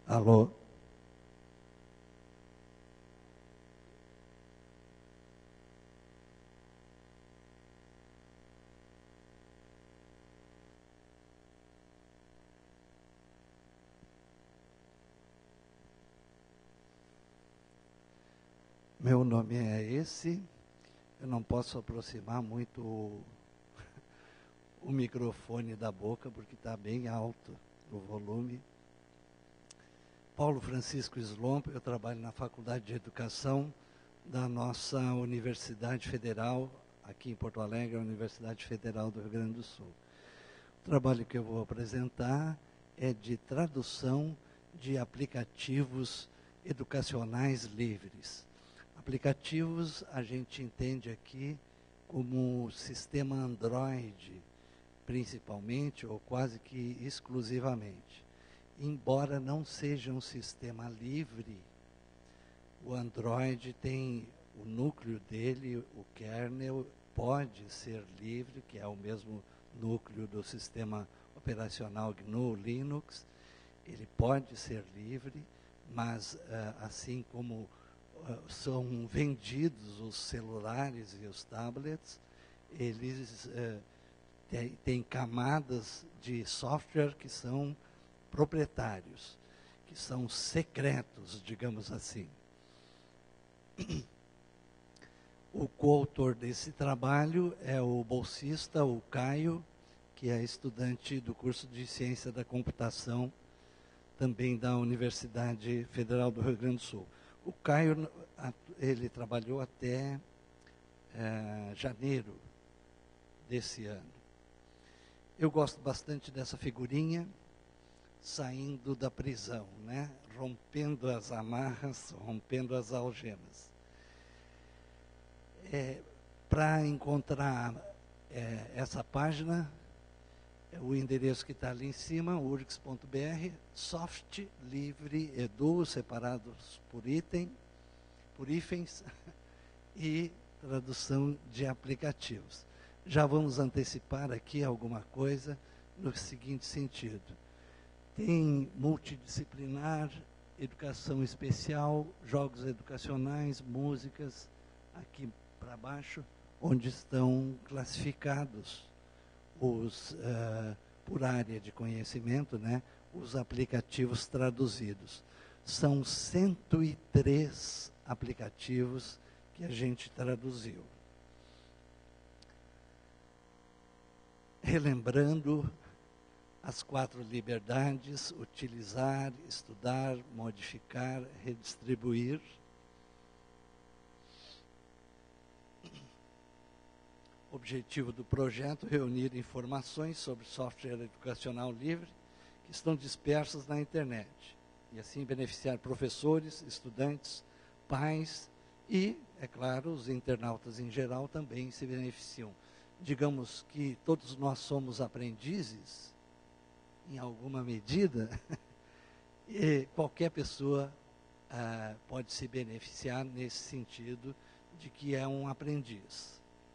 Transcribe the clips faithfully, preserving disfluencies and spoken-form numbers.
Alô? Meu nome é esse, eu não posso aproximar muito o, o microfone da boca, porque está bem alto o volume. Paulo Francisco Slomp, eu trabalho na Faculdade de Educação da nossa Universidade Federal, aqui em Porto Alegre, a Universidade Federal do Rio Grande do Sul. O trabalho que eu vou apresentar é de tradução de aplicativos educacionais livres. Aplicativos a gente entende aqui como sistema Android, principalmente, ou quase que exclusivamente. Embora não seja um sistema livre, o Android tem o núcleo dele, o kernel, pode ser livre, que é o mesmo núcleo do sistema operacional G N U Linux. Ele pode ser livre, mas assim como são vendidos os celulares e os tablets, eles têm, têm camadas de software que são proprietários, que são secretos, digamos assim. O coautor desse trabalho é o bolsista, o Caio, que é estudante do curso de Ciência da Computação, também da Universidade Federal do Rio Grande do Sul. O Caio, ele trabalhou até é, janeiro desse ano. Eu gosto bastante dessa figurinha, saindo da prisão, né? Rompendo as amarras, rompendo as algemas. É, para encontrar é, essa página, é o endereço que está ali em cima, urgs ponto br, soft, livre, edu, separados por item, por hífens, e tradução de aplicativos. Já vamos antecipar aqui alguma coisa no seguinte sentido. Tem multidisciplinar, educação especial, jogos educacionais, músicas, aqui para baixo, onde estão classificados os, uh, por área de conhecimento, né, os aplicativos traduzidos. São cento e três aplicativos que a gente traduziu. Relembrando as quatro liberdades: utilizar, estudar, modificar, redistribuir. O objetivo do projeto é reunir informações sobre software educacional livre que estão dispersas na internet, e assim beneficiar professores, estudantes, pais e, é claro, os internautas em geral também se beneficiam. Digamos que todos nós somos aprendizes, em alguma medida, e qualquer pessoa ah, pode se beneficiar nesse sentido de que é um aprendiz.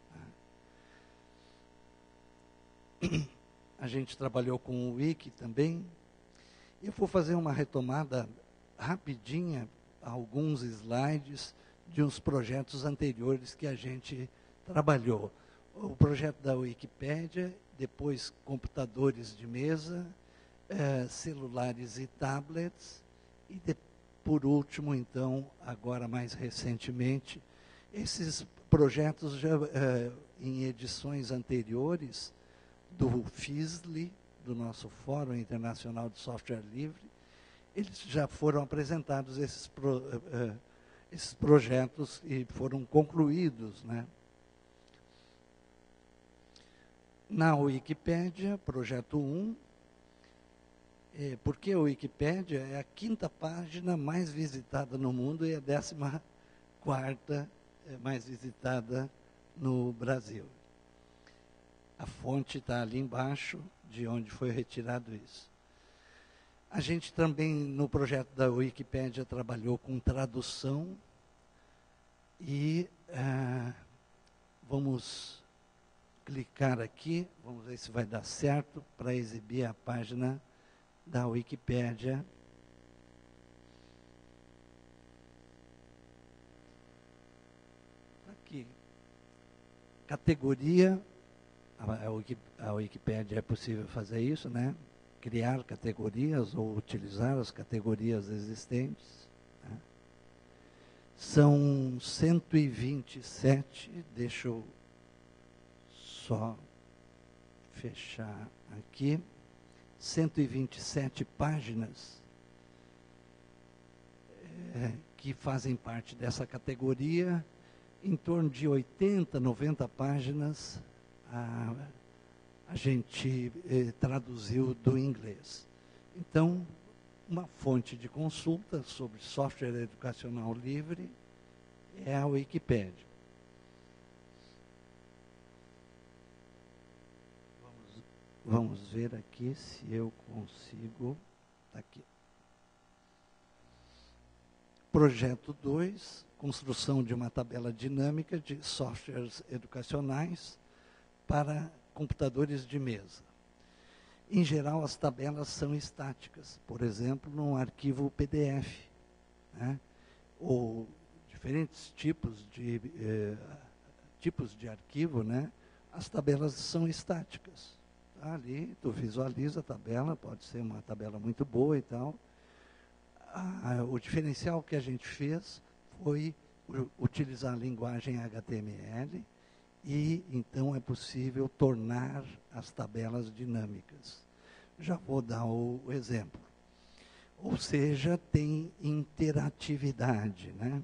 A gente trabalhou com o Wiki também. Eu vou fazer uma retomada rapidinha, alguns slides de uns projetos anteriores que a gente trabalhou. O projeto da Wikipédia, depois computadores de mesa, eh, celulares e tablets, e de, por último, então, agora mais recentemente, esses projetos já eh, em edições anteriores do F I S L I, do nosso Fórum Internacional de Software Livre, eles já foram apresentados, esses, pro, uh, esses projetos, e foram concluídos, né? Na Wikipédia, projeto um, eh, porque a Wikipédia é a quinta página mais visitada no mundo e a décima quarta eh, mais visitada no Brasil. A fonte está ali embaixo, de onde foi retirado isso. A gente também, no projeto da Wikipédia, trabalhou com tradução e ah, vamos clicar aqui, vamos ver se vai dar certo, para exibir a página da Wikipédia. aqui, categoria, a, a, Wiki, a Wikipédia é possível fazer isso, né? Criar categorias ou utilizar as categorias existentes. Né? São cento e vinte e sete, deixa eu só fechar aqui, cento e vinte e sete páginas é, que fazem parte dessa categoria, em torno de oitenta, noventa páginas a, a gente eh, traduziu do inglês. Então, uma fonte de consulta sobre software educacional livre é a Wikipédia. Vamos, vamos ver aqui se eu consigo. Está aqui. Projeto dois, construção de uma tabela dinâmica de softwares educacionais para computadores de mesa. Em geral, as tabelas são estáticas, por exemplo, num arquivo P D F, né? Ou diferentes tipos de, eh, tipos de arquivo, né? As tabelas são estáticas. Tá ali, tu visualiza a tabela, pode ser uma tabela muito boa e tal. Ah, o diferencial que a gente fez foi utilizar a linguagem H T M L, e então é possível tornar as tabelas dinâmicas. Já vou dar o, o exemplo. Ou seja, tem interatividade, né?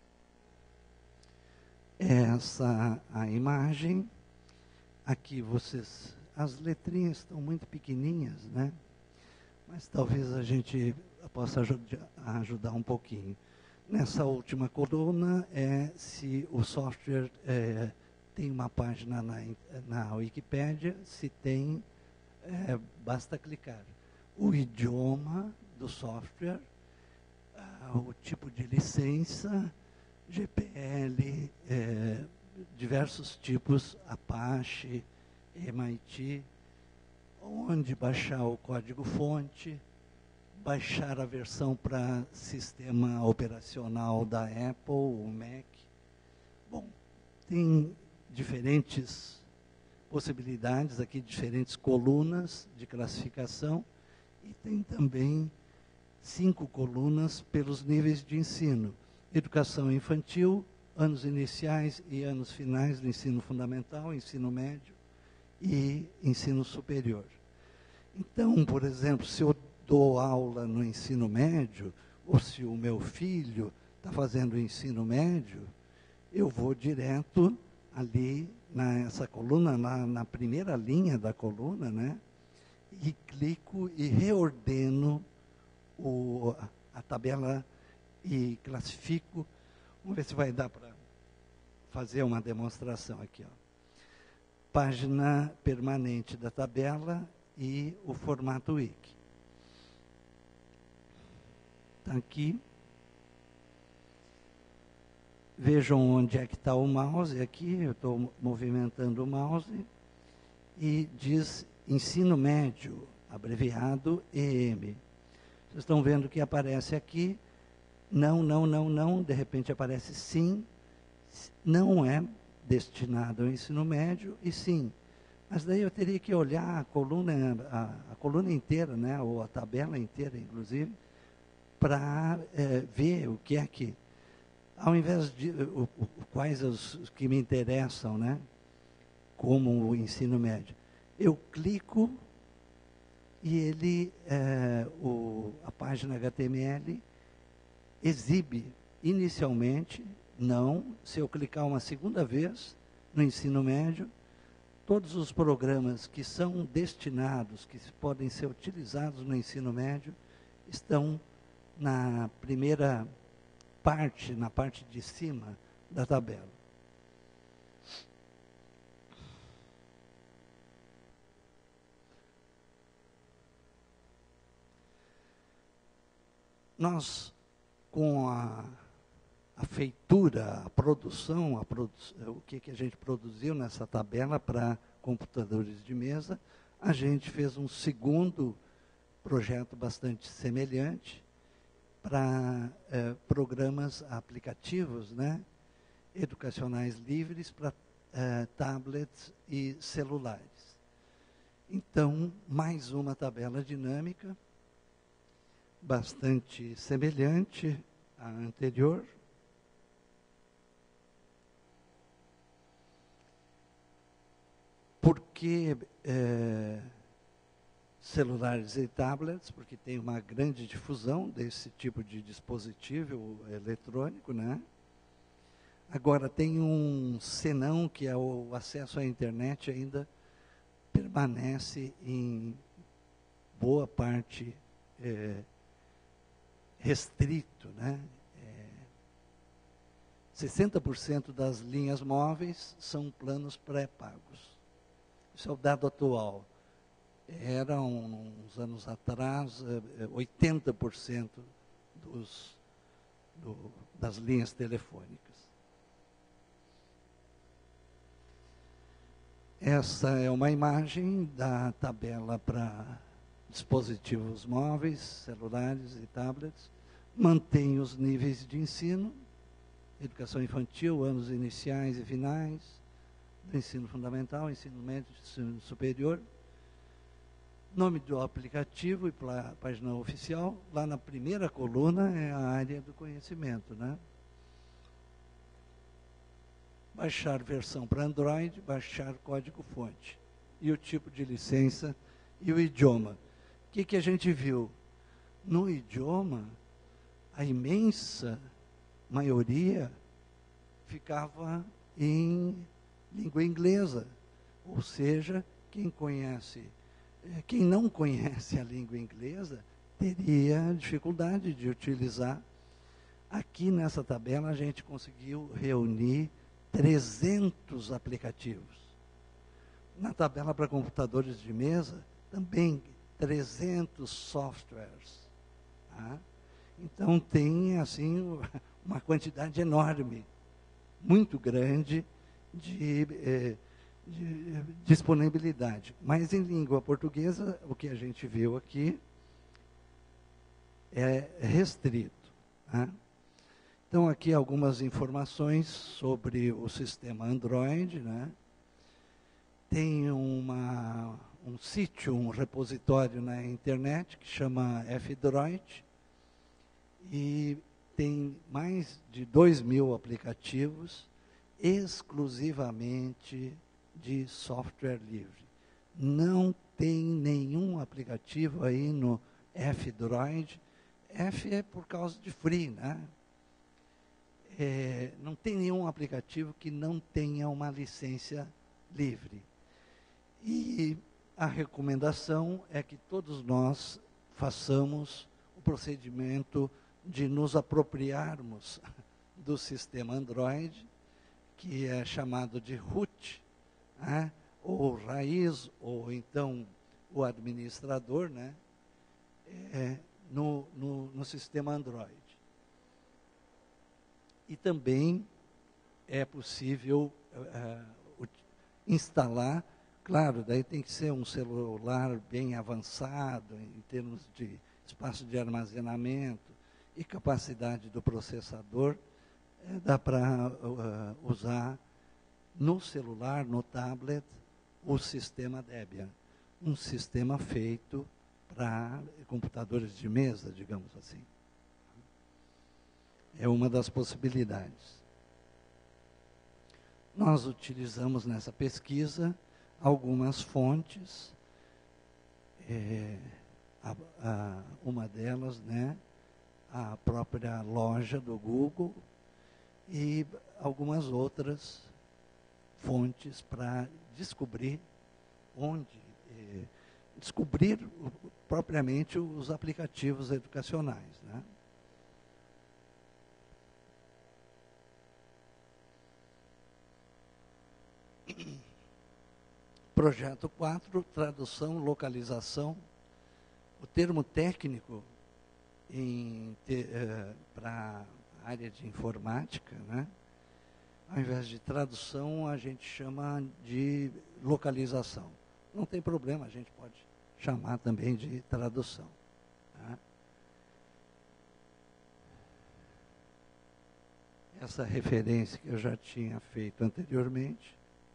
Essa a imagem. Aqui vocês, as letrinhas estão muito pequenininhas, né? Mas talvez a gente possa ajudar, ajudar um pouquinho. Nessa última coluna é se o software é, tem uma página na, na Wikipédia, se tem, é, basta clicar. O idioma do software, ah, o tipo de licença, G P L, é, diversos tipos, Apache, M I T, onde baixar o código-fonte, baixar a versão para sistema operacional da Apple, o Mac. Bom, tem diferentes possibilidades aqui, diferentes colunas de classificação, e tem também cinco colunas pelos níveis de ensino. Educação infantil, anos iniciais e anos finais do ensino fundamental, ensino médio e ensino superior. Então, por exemplo, se eu dou aula no ensino médio, ou se o meu filho está fazendo o ensino médio, eu vou direto ali nessa coluna, na, na primeira linha da coluna, né? E clico e reordeno o, a tabela e classifico. Vamos ver se vai dar para fazer uma demonstração aqui, ó. Página permanente da tabela e o formato wiki. Está aqui. Vejam onde é que está o mouse aqui, eu estou movimentando o mouse, e diz ensino médio, abreviado E M. Vocês estão vendo que aparece aqui, não, não, não, não, de repente aparece sim, não é destinado ao ensino médio, e sim. Mas daí eu teria que olhar a coluna, a, a coluna inteira, né, ou a tabela inteira, inclusive, para é, ver o que é que, ao invés de o, o, quais os, os que me interessam, né, como o ensino médio, eu clico e ele, é, o, a página H T M L exibe inicialmente, não, se eu clicar uma segunda vez no ensino médio, todos os programas que são destinados, que podem ser utilizados no ensino médio, estão na primeira parte, na parte de cima da tabela. Nós, com a, a feitura, a produção, a produ o que, que a gente produziu nessa tabela para computadores de mesa, a gente fez um segundo projeto bastante semelhante para eh, programas aplicativos, né? educacionais livres para uh, tablets e celulares. Então, mais uma tabela dinâmica, bastante semelhante à anterior. Por que é, celulares e tablets? Porque tem uma grande difusão desse tipo de dispositivo eletrônico, né? Agora, tem um senão, que é o acesso à internet ainda permanece em boa parte é, restrito, né? É, sessenta por cento das linhas móveis são planos pré-pagos. Isso é o dado atual. Era, uns anos atrás, oitenta por cento dos, do, das linhas telefônicas. Essa é uma imagem da tabela para dispositivos móveis, celulares e tablets. Mantém os níveis de ensino, educação infantil, anos iniciais e finais, do ensino fundamental, ensino médio e ensino superior. Nome do aplicativo e página oficial. Lá na primeira coluna é a área do conhecimento, né? Baixar versão para Android, baixar código-fonte. E o tipo de licença e o idioma. O que, que a gente viu? No idioma, a imensa maioria ficava em língua inglesa. Ou seja, quem conhece, quem não conhece a língua inglesa, teria dificuldade de utilizar. Aqui nessa tabela a gente conseguiu reunir trezentos aplicativos. Na tabela para computadores de mesa, também trezentos softwares. Tá? Então tem assim uma quantidade enorme, muito grande de, eh, de disponibilidade. Mas em língua portuguesa, o que a gente viu aqui é restrito. Tá? Então, aqui algumas informações sobre o sistema Android, né? Tem uma, um sítio, um repositório na internet que chama F-Droid e tem mais de dois mil aplicativos exclusivamente de software livre. Não tem nenhum aplicativo aí no F-Droid. F é por causa de free, né? É, não tem nenhum aplicativo que não tenha uma licença livre. E a recomendação é que todos nós façamos o procedimento de nos apropriarmos do sistema Android, que é chamado de root, né? Ou raiz, ou então o administrador, né? É, no, no, no sistema Android. E também é possível uh, instalar, claro, daí tem que ser um celular bem avançado em termos de espaço de armazenamento e capacidade do processador, uh, dá para uh, usar no celular, no tablet, o sistema Debian, um sistema feito para computadores de mesa, digamos assim. É uma das possibilidades. Nós utilizamos nessa pesquisa algumas fontes, é, a, a, uma delas, né, a própria loja do Google e algumas outras fontes para descobrir onde, é, descobrir propriamente os aplicativos educacionais, né? Projeto quatro, tradução, localização. O termo técnico eh, para a área de informática, né? Ao invés de tradução, a gente chama de localização. Não tem problema, a gente pode chamar também de tradução. Tá? essa referência que eu já tinha feito anteriormente.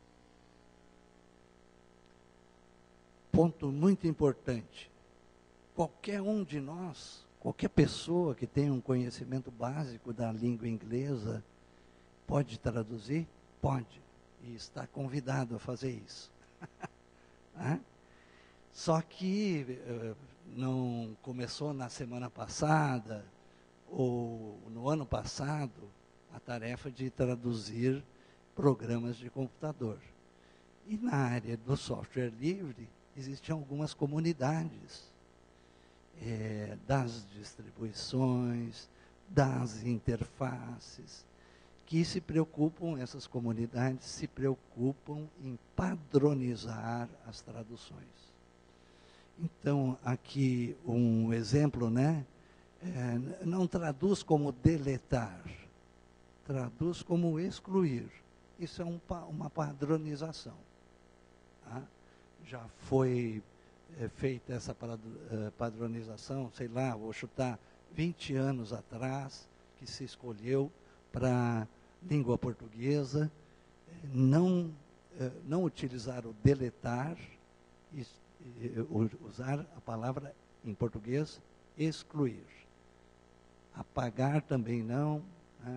Ponto muito importante. Qualquer um de nós, qualquer pessoa que tenha um conhecimento básico da língua inglesa, pode traduzir? Pode. E está convidado a fazer isso. É? Só que uh, não começou na semana passada ou no ano passado a tarefa de traduzir programas de computador. E na área do software livre, existem algumas comunidades é, das distribuições, das interfaces, que se preocupam, essas comunidades se preocupam em padronizar as traduções. Então, aqui um exemplo, né? É, não traduz como deletar, traduz como excluir. Isso é um, uma padronização. Tá? Já foi é, feita essa padronização, sei lá, vou chutar, vinte anos atrás, que se escolheu para língua portuguesa não, não utilizar o deletar, e, usar a palavra em português excluir. Apagar também não. Né?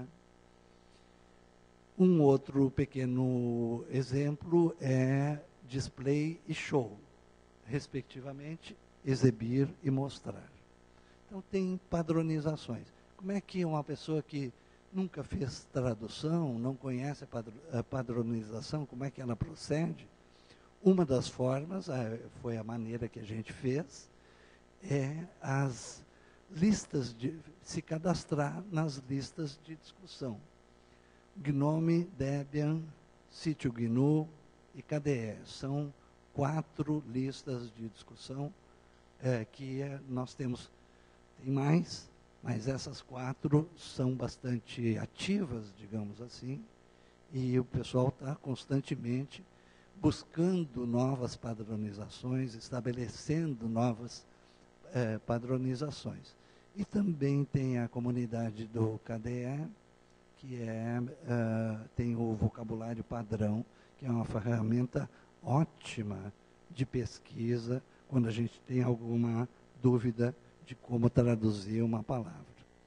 Um outro pequeno exemplo é display e show, respectivamente, exibir e mostrar. Então, tem padronizações. Como é que uma pessoa que nunca fez tradução, não conhece a padronização, como é que ela procede? Uma das formas, foi a maneira que a gente fez, é as listas de se cadastrar nas listas de discussão. Gnome, Debian, Sítio G N U e K D E. São quatro listas de discussão é, que é, nós temos. Tem mais, mas essas quatro são bastante ativas, digamos assim, e o pessoal está constantemente buscando novas padronizações, estabelecendo novas eh, padronizações. E também tem a comunidade do K D E, que é, uh, tem o vocabulário padrão, que é uma ferramenta ótima de pesquisa, quando a gente tem alguma dúvida de como traduzir uma palavra.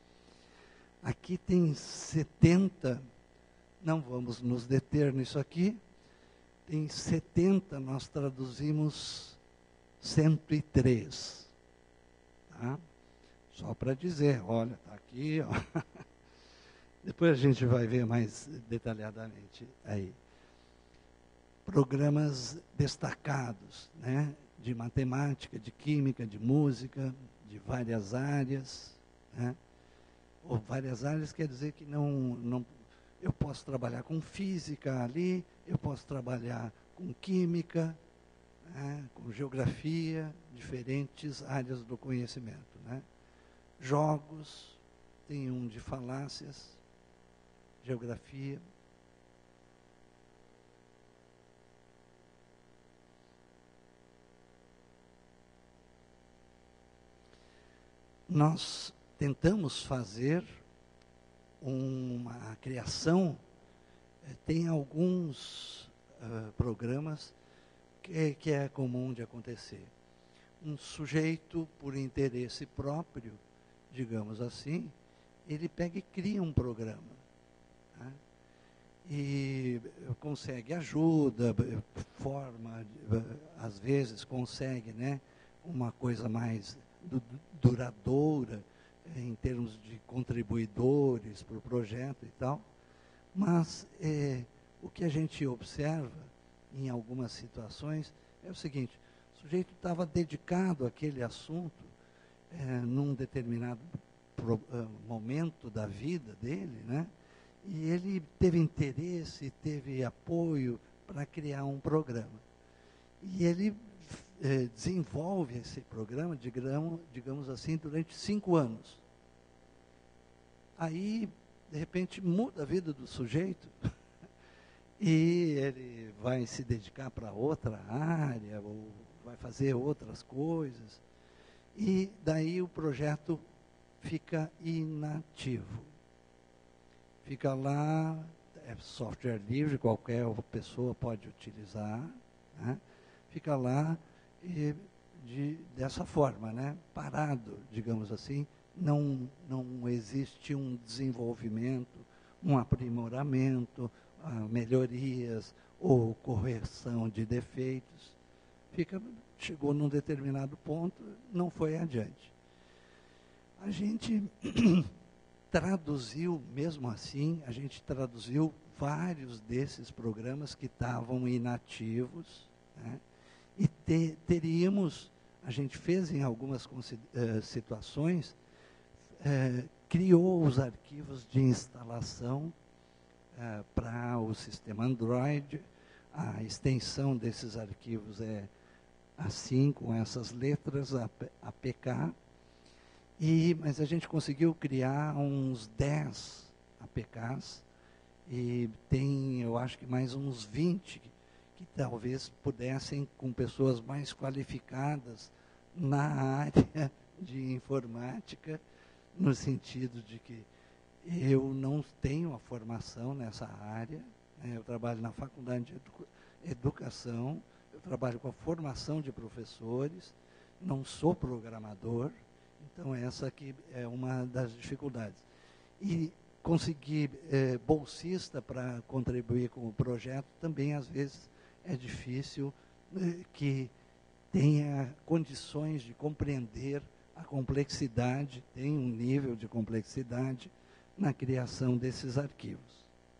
Aqui tem setenta, não vamos nos deter nisso aqui, tem setenta, nós traduzimos cento e três. Tá? Só para dizer, olha, está aqui, ó. Depois a gente vai ver mais detalhadamente aí. Programas destacados, né? De matemática, de química, de música, de várias áreas, né? Ou várias áreas quer dizer que não, não, eu posso trabalhar com física ali, eu posso trabalhar com química, né? Com geografia, diferentes áreas do conhecimento, né? Jogos, tem um de falácias, geografia. Nós tentamos fazer uma criação, tem alguns uh, programas que, que é comum de acontecer. Um sujeito, por interesse próprio, digamos assim, ele pega e cria um programa. Tá? E consegue ajuda, forma, às vezes consegue, né, uma coisa mais duradoura, em termos de contribuidores para o projeto e tal, mas é, o que a gente observa em algumas situações é o seguinte: o sujeito estava dedicado àquele assunto é, num determinado pro, uh, momento da vida dele, né? E ele teve interesse, teve apoio para criar um programa. E ele eh, desenvolve esse programa, digamos, digamos assim, durante cinco anos. Aí, de repente, muda a vida do sujeito e ele vai se dedicar para outra área, ou vai fazer outras coisas. E daí o projeto fica inativo. Fica lá, é software livre, qualquer pessoa pode utilizar, né? Fica lá e de, dessa forma, né? Parado, digamos assim, não, não existe um desenvolvimento, um aprimoramento, uh, melhorias ou correção de defeitos. Fica, chegou num determinado ponto, não foi adiante. A gente traduziu, mesmo assim, a gente traduziu vários desses programas que estavam inativos, né? E te, teríamos, a gente fez em algumas uh, situações, uh, criou os arquivos de instalação uh, para o sistema Android. A extensão desses arquivos é assim, com essas letras, A P K. E, mas a gente conseguiu criar uns dez A P Ks, e tem, eu acho que mais uns vinte, que, que talvez pudessem, com pessoas mais qualificadas na área de informática, no sentido de que eu não tenho a formação nessa área, né? Eu trabalho na faculdade de edu educação, eu trabalho com a formação de professores, não sou programador. Então, essa aqui é uma das dificuldades. E conseguir eh, bolsista para contribuir com o projeto também, às vezes, é difícil, eh, que tenha condições de compreender a complexidade, tem um nível de complexidade na criação desses arquivos.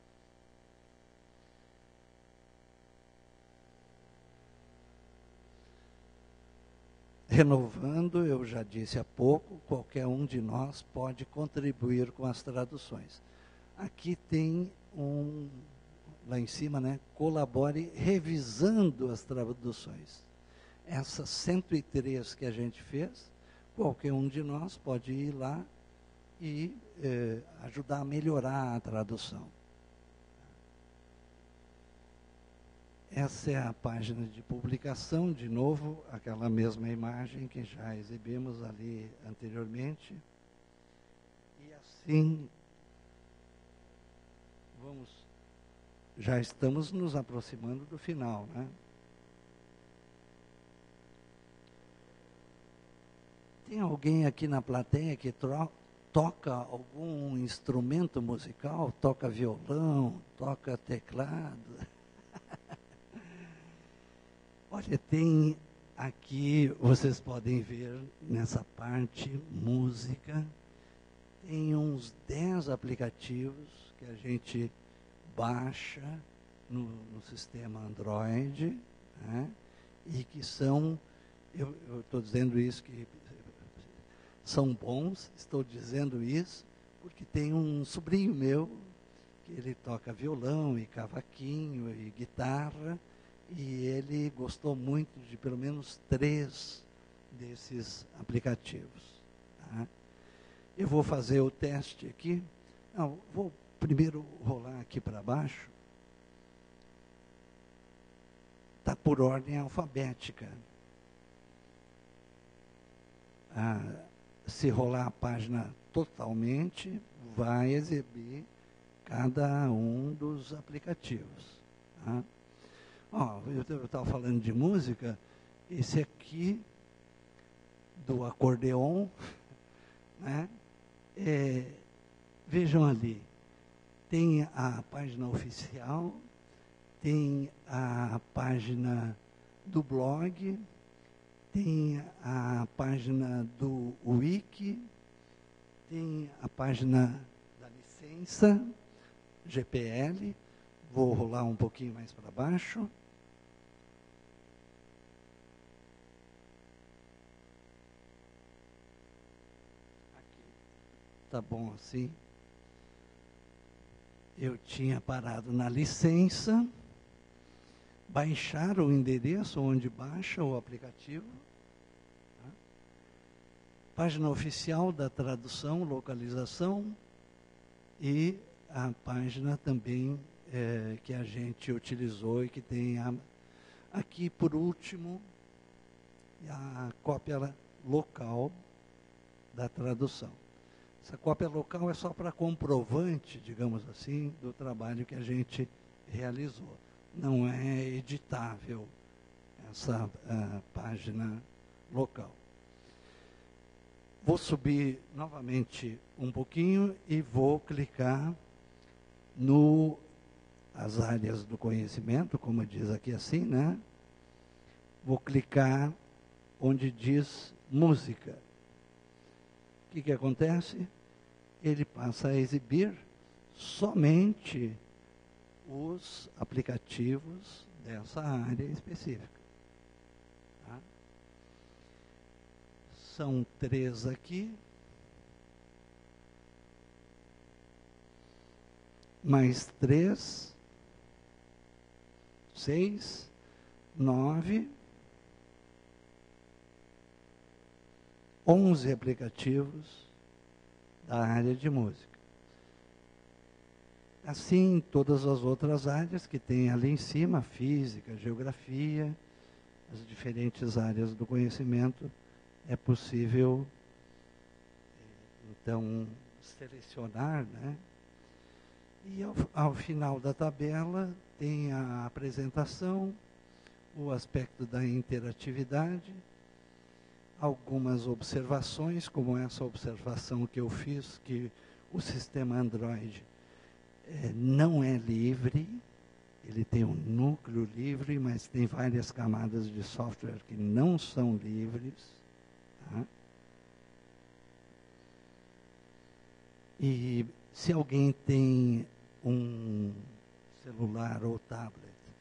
Renovando, eu já disse há pouco, qualquer um de nós pode contribuir com as traduções. Aqui tem um, lá em cima, né, colabore revisando as traduções. Essas cento e três que a gente fez, qualquer um de nós pode ir lá e eh, ajudar a melhorar a tradução. Essa é a página de publicação, de novo, aquela mesma imagem que já exibimos ali anteriormente. E assim, vamos, já estamos nos aproximando do final, né? Tem alguém aqui na plateia que toca algum instrumento musical? Toca violão, toca teclado? Olha, tem aqui, vocês podem ver nessa parte, música, tem uns dez aplicativos que a gente baixa no, no sistema Android, né, e que são, eu estou dizendo isso, que são bons, estou dizendo isso, porque tem um sobrinho meu, que ele toca violão e cavaquinho e guitarra, e ele gostou muito de pelo menos três desses aplicativos. Tá? Eu vou fazer o teste aqui. Não, vou primeiro rolar aqui para baixo. Está por ordem alfabética. Ah, se rolar a página totalmente, vai exibir cada um dos aplicativos. Tá? Ó, eu estava falando de música, esse aqui, do acordeon, né? É, vejam ali, tem a página oficial, tem a página do blog, tem a página do wiki, tem a página da licença, G P L, vou rolar um pouquinho mais para baixo. Tá bom assim. Eu tinha parado na licença, baixar o endereço onde baixa o aplicativo, tá? Página oficial da tradução, localização, e a página também é, que a gente utilizou e que tem a, aqui, por último, a cópia local da tradução. Essa cópia local é só para comprovante, digamos assim, do trabalho que a gente realizou. Não é editável essa uh, página local. Vou subir novamente um pouquinho e vou clicar no as áreas do conhecimento, como diz aqui assim, né? Vou clicar onde diz música. O que que acontece? Ele passa a exibir somente os aplicativos dessa área específica. Tá? São três aqui. Mais três, seis, nove, onze aplicativos da área de música. Assim, todas as outras áreas que tem ali em cima, física, geografia, as diferentes áreas do conhecimento, é possível, então, selecionar, né? E ao, ao final da tabela tem a apresentação, o aspecto da interatividade, algumas observações, como essa observação que eu fiz, que o sistema Android é, não é livre, ele tem um núcleo livre, mas tem várias camadas de software que não são livres. Tá? E se alguém tem um celular ou tablet,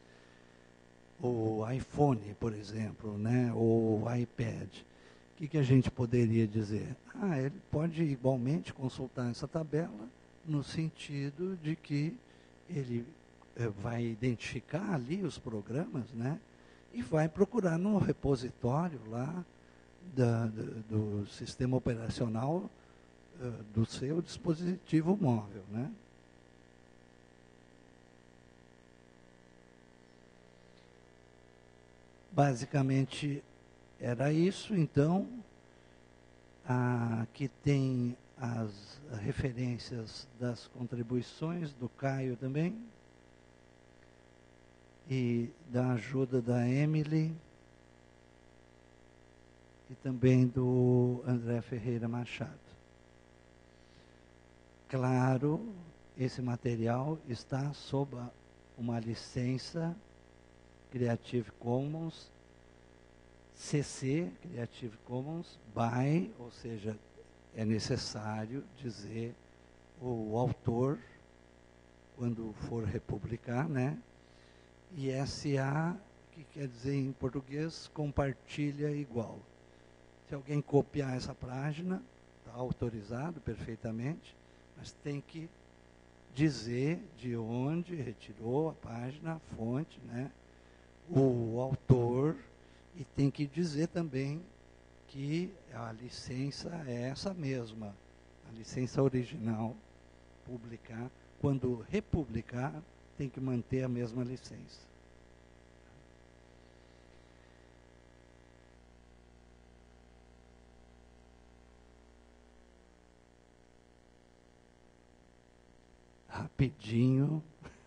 ou iPhone, por exemplo, né, ou iPad, o que, que a gente poderia dizer? Ah, ele pode igualmente consultar essa tabela no sentido de que ele eh, vai identificar ali os programas, né, e vai procurar no repositório lá da, do, do sistema operacional uh, do seu dispositivo móvel, né? Basicamente era isso. Então, aqui tem as referências das contribuições do Caio também, e da ajuda da Emily, e também do André Ferreira Machado. Claro, esse material está sob uma licença Creative Commons, C C, Creative Commons, by, ou seja, é necessário dizer o autor, quando for republicar, né? E S A, que quer dizer em português, compartilha igual. Se alguém copiar essa página, está autorizado perfeitamente, mas tem que dizer de onde retirou a página, a fonte, né? O autor, e tem que dizer também que a licença é essa mesma, a licença original, publicar. Quando republicar, tem que manter a mesma licença. Rapidinho,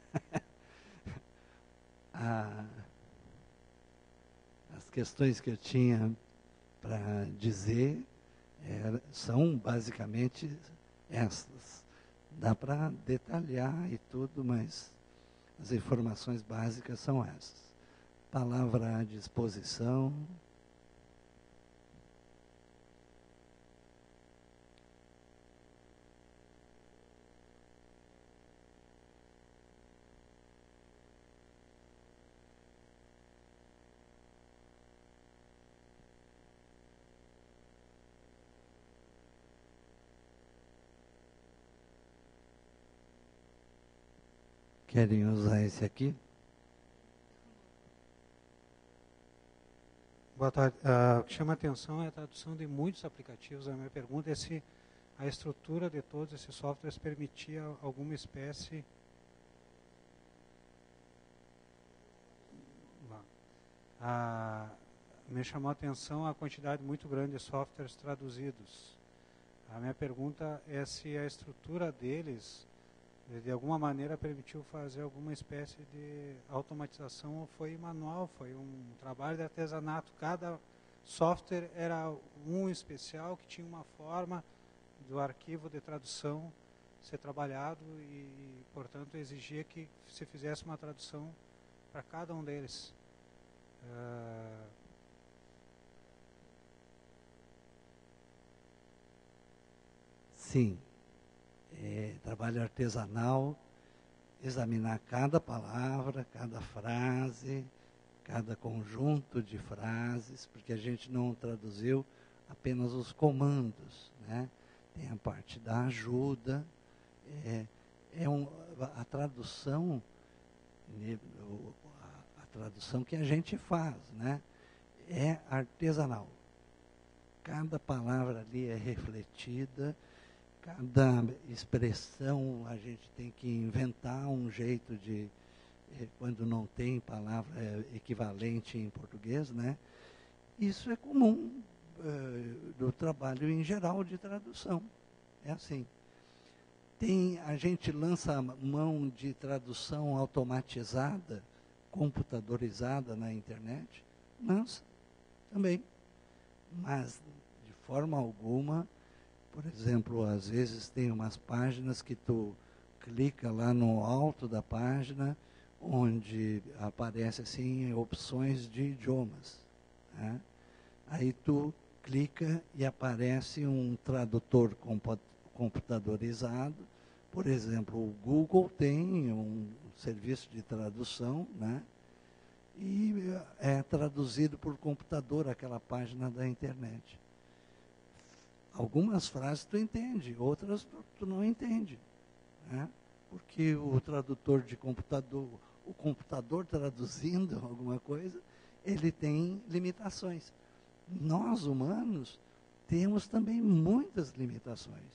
a, as questões que eu tinha para dizer era, são basicamente essas. Dá para detalhar e tudo, mas as informações básicas são essas. Palavra à disposição. Querem usar esse aqui? Boa tarde. Uh, o que chama a atenção é a tradução de muitos aplicativos. A minha pergunta é se a estrutura de todos esses softwares permitia alguma espécie... Uh, me chamou a atenção a quantidade muito grande de softwares traduzidos. A minha pergunta é se a estrutura deles, de alguma maneira, permitiu fazer alguma espécie de automatização ou foi manual, foi um trabalho de artesanato. Cada software era um especial que tinha uma forma do arquivo de tradução ser trabalhado e, portanto, exigia que se fizesse uma tradução para cada um deles. Uh... Sim. É, trabalho artesanal, examinar cada palavra, cada frase, cada conjunto de frases, porque a gente não traduziu apenas os comandos, né? Tem a parte da ajuda, é, é um, a tradução, a, a tradução que a gente faz, né? É artesanal. Cada palavra ali é refletida, cada expressão a gente tem que inventar um jeito de, quando não tem palavra equivalente em português, né? Isso é comum uh, do trabalho em geral de tradução. É assim. Tem, a gente lança mão de tradução automatizada, computadorizada na internet, lança também. Mas, de forma alguma, por exemplo, às vezes tem umas páginas que tu clica lá no alto da página, onde aparece assim opções de idiomas, né? Aí tu clica e aparece um tradutor computadorizado. Por exemplo, o Google tem um serviço de tradução, né? E é traduzido por computador aquela página da internet. Algumas frases tu entende, outras tu, tu não entende, né? Porque o tradutor de computador, o computador traduzindo alguma coisa, ele tem limitações. Nós, humanos, temos também muitas limitações.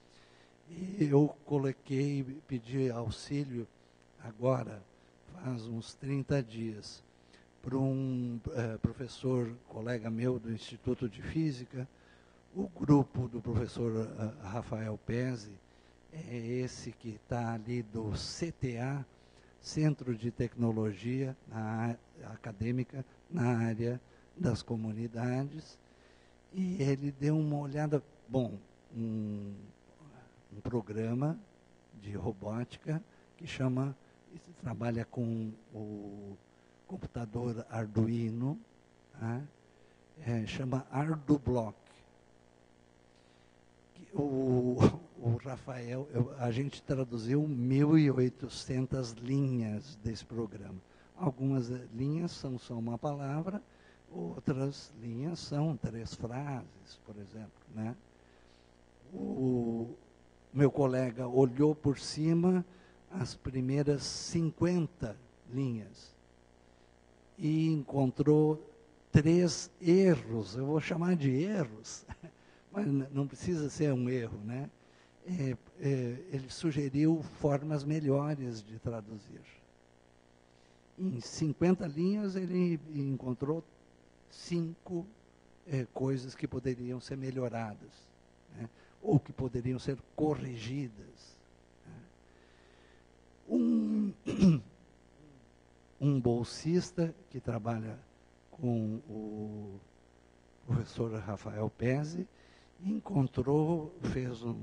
E eu coloquei, pedi auxílio agora, faz uns trinta dias, para um eh, professor, colega meu do Instituto de Física. O grupo do professor uh, Rafael Pezzi é esse que está ali do C T A, Centro de Tecnologia na, Acadêmica, na área das comunidades, e ele deu uma olhada, bom, um, um programa de robótica que chama, trabalha com o computador Arduino, tá? É, chama ArduBlock. O, o Rafael, eu, a gente traduziu mil e oitocentas linhas desse programa. Algumas linhas são só uma palavra, outras linhas são três frases, por exemplo, né? O meu colega olhou por cima as primeiras cinquenta linhas e encontrou três erros, eu vou chamar de erros, mas não precisa ser um erro, né? É, é, ele sugeriu formas melhores de traduzir. Em cinquenta linhas, ele encontrou cinco é, coisas que poderiam ser melhoradas, né? Ou que poderiam ser corrigidas. Né? Um, um bolsista que trabalha com o professor Rafael Pezzi, encontrou, fez um,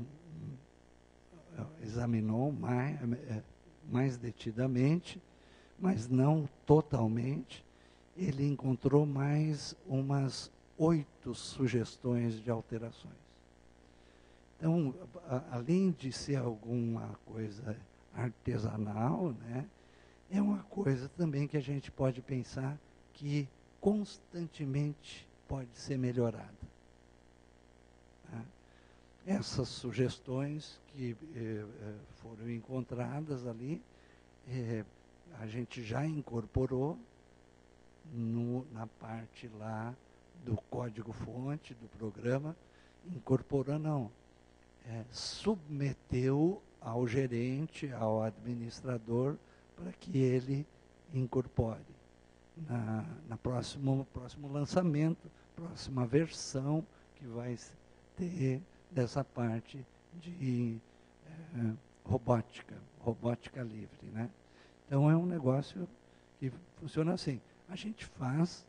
examinou mais, mais detidamente, mas não totalmente, ele encontrou mais umas oito sugestões de alterações. Então, a, além de ser alguma coisa artesanal, né, é uma coisa também que a gente pode pensar que constantemente pode ser melhorada. Tá? Essas sugestões que eh, foram encontradas ali, eh, a gente já incorporou no, na parte lá do código-fonte do programa, incorporou não, é, submeteu ao gerente, ao administrador, para que ele incorpore. Na, na próximo, próximo lançamento, próxima versão que vai ter dessa parte de é, robótica, robótica livre, né? Então é um negócio que funciona assim. A gente faz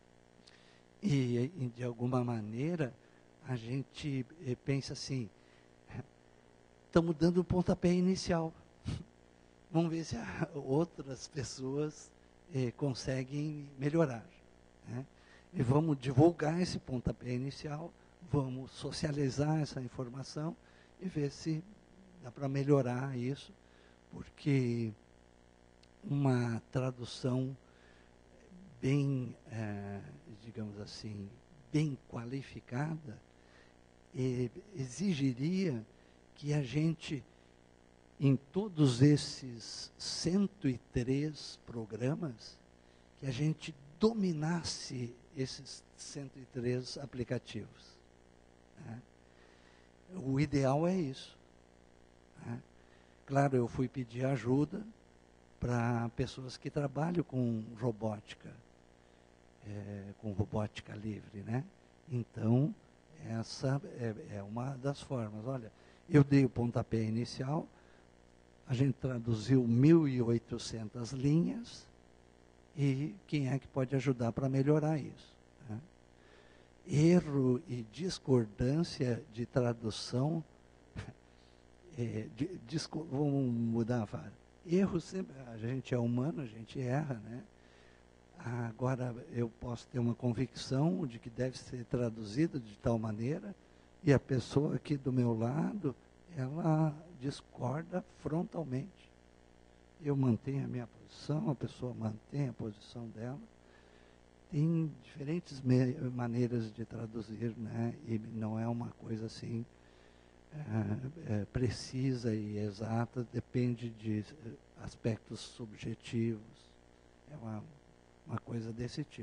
e, e de alguma maneira, a gente eh, pensa assim, estamos dando o pontapé inicial. Vamos ver se a, outras pessoas eh, conseguem melhorar, né? E vamos divulgar esse pontapé inicial, vamos socializar essa informação e ver se dá para melhorar isso, porque uma tradução bem, eh, digamos assim, bem qualificada, eh, exigiria que a gente, em todos esses cento e três programas, que a gente dominasse esses cento e três aplicativos, né? O ideal é isso, né? Claro, eu fui pedir ajuda para pessoas que trabalham com robótica, é, com robótica livre, né? Então, essa é, é uma das formas. Olha, eu dei o pontapé inicial, a gente traduziu mil e oitocentas linhas, e quem é que pode ajudar para melhorar isso, né? Erro e discordância de tradução, é, de, disco, vamos mudar a fala. Erro sempre, a gente é humano, a gente erra, né? Agora, eu posso ter uma convicção de que deve ser traduzido de tal maneira, e a pessoa aqui do meu lado, ela discorda frontalmente. Eu mantenho a minha posição, a pessoa mantém a posição dela. Tem diferentes maneiras de traduzir, né? E não é uma coisa assim é, é, precisa e exata, depende de aspectos subjetivos. É uma, uma coisa desse tipo.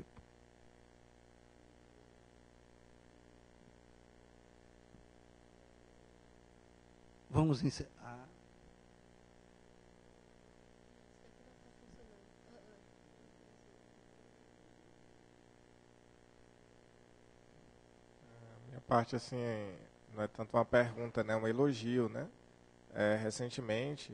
Vamos encerrar. A minha parte, assim, não é tanto uma pergunta, né? É um elogio, né? É, recentemente,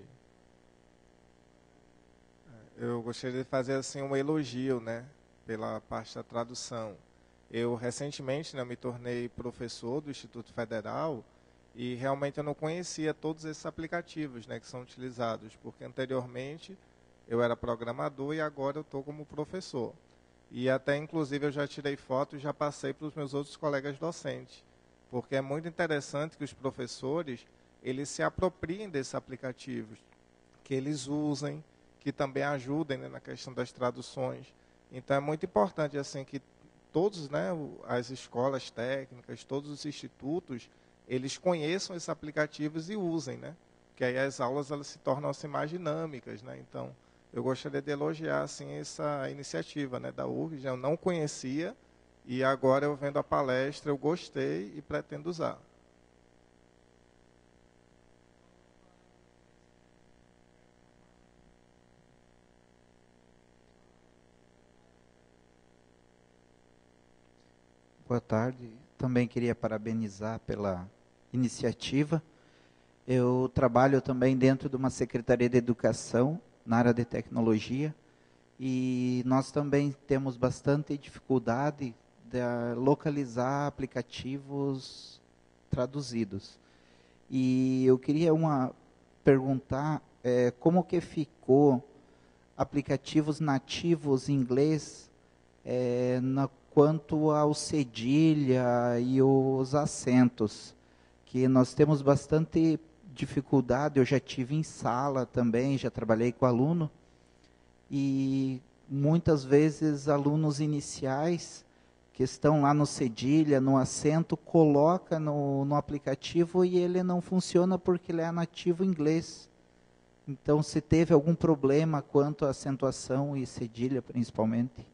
eu gostaria de fazer, assim, um elogio, né? Pela parte da tradução. Eu, recentemente, né, me tornei professor do Instituto Federal e realmente eu não conhecia todos esses aplicativos, né, que são utilizados, porque anteriormente eu era programador e agora eu estou como professor. E até, inclusive, eu já tirei fotos e já passei para os meus outros colegas docentes, porque é muito interessante que os professores, eles se apropriem desses aplicativos, que eles usem, que também ajudem, né, na questão das traduções. Então, é muito importante assim que todos, né, as escolas técnicas, todos os institutos, eles conheçam esses aplicativos e usem, né? Porque aí as aulas elas se tornam assim, mais dinâmicas, né? Então, eu gostaria de elogiar assim, essa iniciativa, né, da U F R J. Eu não conhecia e agora eu vendo a palestra, eu gostei e pretendo usar. Boa tarde. Também queria parabenizar pela iniciativa. Eu trabalho também dentro de uma Secretaria de Educação, na área de tecnologia, e nós também temos bastante dificuldade de localizar aplicativos traduzidos. E eu queria uma, perguntar é, como que ficou aplicativos nativos em inglês é, na quanto ao cedilha e os acentos, que nós temos bastante dificuldade. Eu já tive em sala também, já trabalhei com aluno, e muitas vezes alunos iniciais que estão lá no cedilha, no acento, coloca no, no aplicativo e ele não funciona porque ele é nativo inglês. Então, se teve algum problema quanto à acentuação e cedilha, principalmente?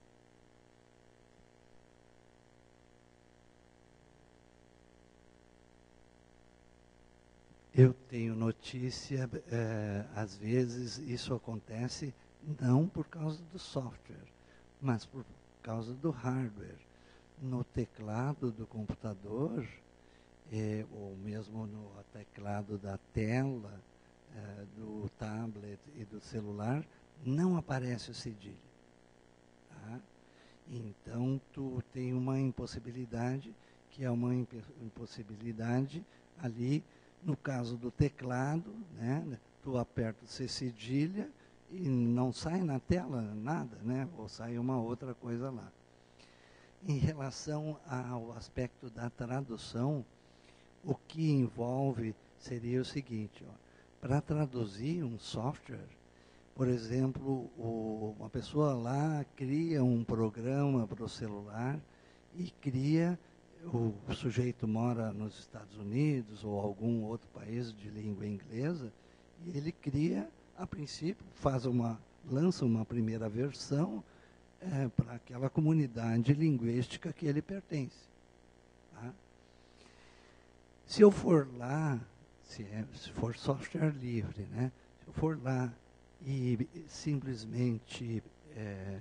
Eu tenho notícia, é, às vezes isso acontece não por causa do software, mas por causa do hardware. No teclado do computador, é, ou mesmo no teclado da tela, é, do tablet e do celular, não aparece o cedilha. Tá? Então, tu tem uma impossibilidade, que é uma impossibilidade ali, no caso do teclado, né? Tu aperta o C cedilha e não sai na tela nada, né? Ou sai uma outra coisa lá. Em relação ao aspecto da tradução, o que envolve seria o seguinte, ó, para traduzir um software, por exemplo, o, uma pessoa lá cria um programa para o celular e cria, o, o sujeito mora nos Estados Unidos ou algum outro país de língua inglesa, e ele cria, a princípio, faz uma, lança uma primeira versão é, para aquela comunidade linguística que ele pertence. Tá? Se eu for lá, se, é, se for software livre, né? Se eu for lá e simplesmente é,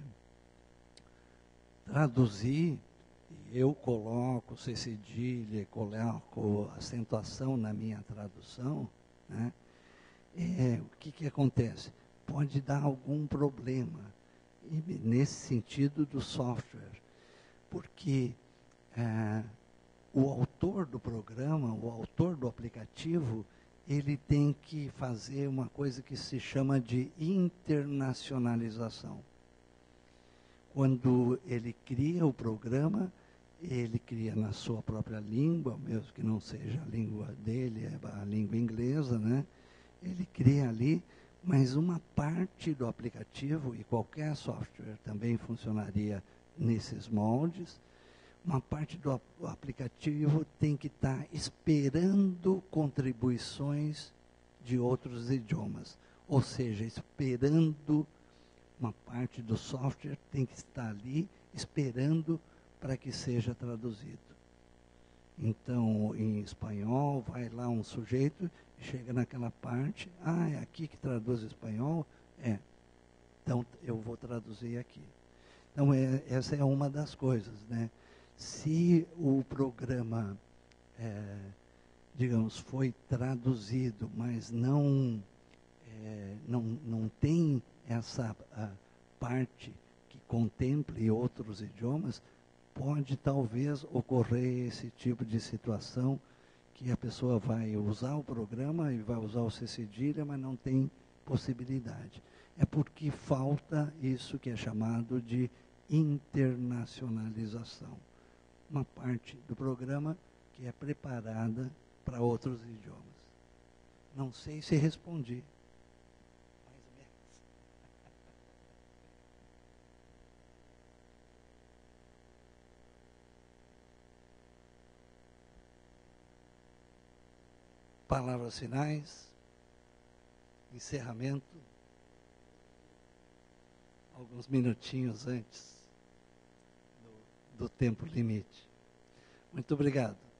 traduzir, eu coloco C cedilha, coloco acentuação na minha tradução, né? É, o que, que acontece? Pode dar algum problema e, nesse sentido do software, porque é, o autor do programa, o autor do aplicativo, ele tem que fazer uma coisa que se chama de internacionalização. Quando ele cria o programa, ele cria na sua própria língua, mesmo que não seja a língua dele, é a língua inglesa, né? Ele cria ali, mas uma parte do aplicativo, e qualquer software também funcionaria nesses moldes, uma parte do aplicativo tem que estar esperando contribuições de outros idiomas. Ou seja, esperando, uma parte do software tem que estar ali esperando para que seja traduzido. Então, em espanhol, vai lá um sujeito, chega naquela parte, ah, é aqui que traduz espanhol? É, então eu vou traduzir aqui. Então, é, essa é uma das coisas, né? Se o programa, é, digamos, foi traduzido, mas não, é, não, não tem essa a, parte que contemple outros idiomas, pode talvez ocorrer esse tipo de situação que a pessoa vai usar o programa e vai usar o C cedilha, mas não tem possibilidade. É porque falta isso que é chamado de internacionalização. Uma parte do programa que é preparada para outros idiomas. Não sei se respondi. Mais ou menos. Palavras finais, encerramento, alguns minutinhos antes do, do tempo limite. Muito obrigado.